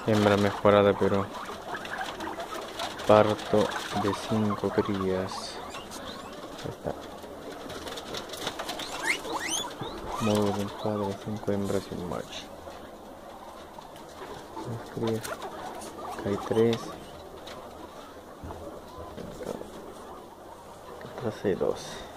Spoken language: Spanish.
Hembra mejorada, pero parto de 5 crías. Ahí está. Módulo del padre, 5 hembras y un macho. Las crías. Acá hay 3. Atrás hay 2.